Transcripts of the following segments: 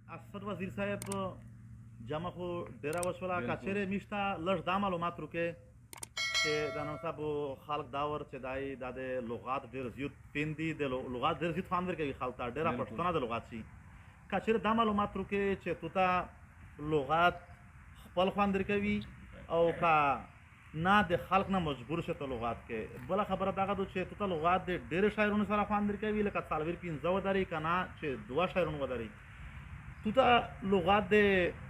اسد وزیر صاحب جمع خو ډیره وشوله که چیرې موږ ته لږ دا معلومات وکړې چې د نن صاحب خلک دا ور چې دی دا د لغات ډېر زیات فین دي د لغات ډېر زیات خوند ورکوي خلک ته ډېره پښتونه د لغات شي که چیرې دا معلومات وکړې چې تو ته لغات خپل خوند ورکوي او که نه د خلق نه مجبور شه ته لغات کې بله خبره دغه ده چې تو ته لغات د ډېرو شاعرونو سره خوند ورکوي لکه څلور پنځه ودرې که نه چې دوه شاعرونه ودرې تو ته لغات د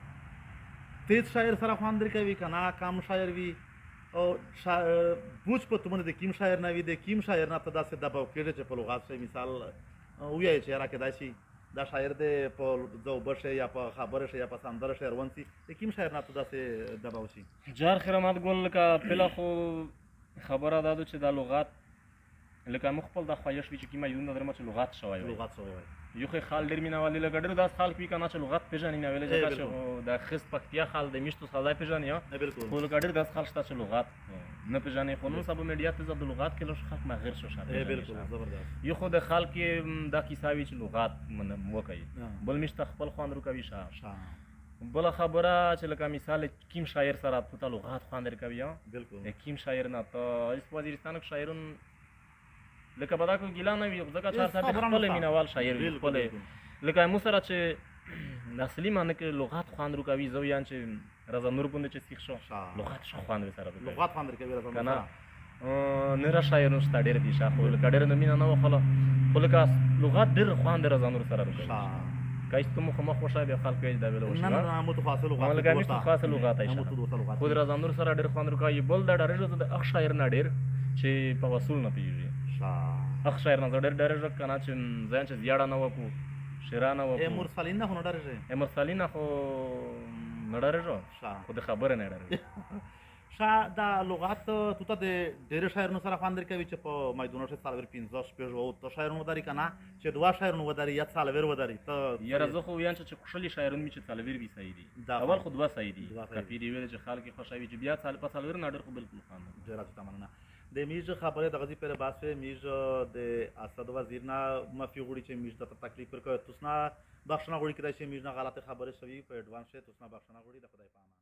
تیز شاعر سره خوند ورکوي که نه کم شاعر وي او بوج په تومنه د کیم شاعر نه وي د کیم شاعر نه ته داسې دباو کېږي چې په لغات شي مثال ووایي چې یاره کېدای شي دا شاعر دی په ذوبه شي یا په خبره شي یا په سندره شي روان شي د کوم شاعر نه ته داسې دباو شي جار خیرمات ګل لکه پله خو خبره دا ده چې دا لغات لکه موږ خپل دا خواهش وي چې کومه یونه درمه چې لغات شوی وي یو خو خال ډېر مینهوالي لکه ډېر داسې خلک وي که نه چې لغات پېژني نه ویلی ځکه چې د خست پکتیا خال د میشتو سزا پېژني خو لکه ډېر داسې خلک شته چې لغات نه پېژني خو نن سبا میډیا ته د لغات کې لږ خلک مغیر شو یو خو د خلک دا کیسه وي چې لغات وکوي بل میشته خپل خوند ورکوي بله خبره چې لکه مثال کیم شاعر سره تو ته لغات خوند ورکوي کیم شاعر نه ته اس وزیرستان کې شاعرون لکه به دا کوم ګیله نه وي ځکه چې هر څه خپل مینهوال شاعر وي خپل لکه موږ سره چې د اصلي معنی کې لغات خوند ورکوي زه ویان چې رضا نور غوندې چې سیخ شو لغات ښه خوند ورسره لغات خوند ورکوي که نه نره شاعرونه شته ډېر دي خو لکه ډېره نه مینه نه وخله خو لکه لغات ډېر خوند رضا نور سره ورکوي که تو مخامخ وشه بیا خلک وایي دا ویله وشي نه متخاصه لغات لکه موږ متخاصه لغات خو د رضا نور سره ډېر خوند ورکوي بل دا ډارېږه زه د هغه شاعر نه ډېر چې په وصول نه پوهېږي هغه شاعر نه زه ډېر ډارېږم که نه چې ځان چې زیاړه نه وکړو شعرا نه وکړو مرسلین نه خو نه ډارېږې مرسلین نه خو نه ډارېږم خو د خبرې نه ډارېږم دا لغات تو ته د ډېرو شاعرونو سره خوند ورکوي چې په میدانونو کې څلور پنځه شپږ اووه شاعرونه ودري که نه چې دوه شاعرونه ودري یا څلور ودري ته یاره زه خو ویایم چې خوشحالي شاعرون مې چې څلور وي صحیح دي اول خو دوه صحیح دي کافي دي ویل چې خلک یې خوښوي چې بیا په څلور نه ډېر خو بالکل خوند ډېره زیاته مننه د میژ خبرې دغه ځای پرې بحث وی میژ د اسد وزیر نه معافي غواړي چې میژ ته تکلیف ورکوي تاسو نه بخښنه غواړي کېدای شي میژ نه غلطې خبرې شوي په اډوانس یې تاسو نه بخښنه غواړي د خدای په امان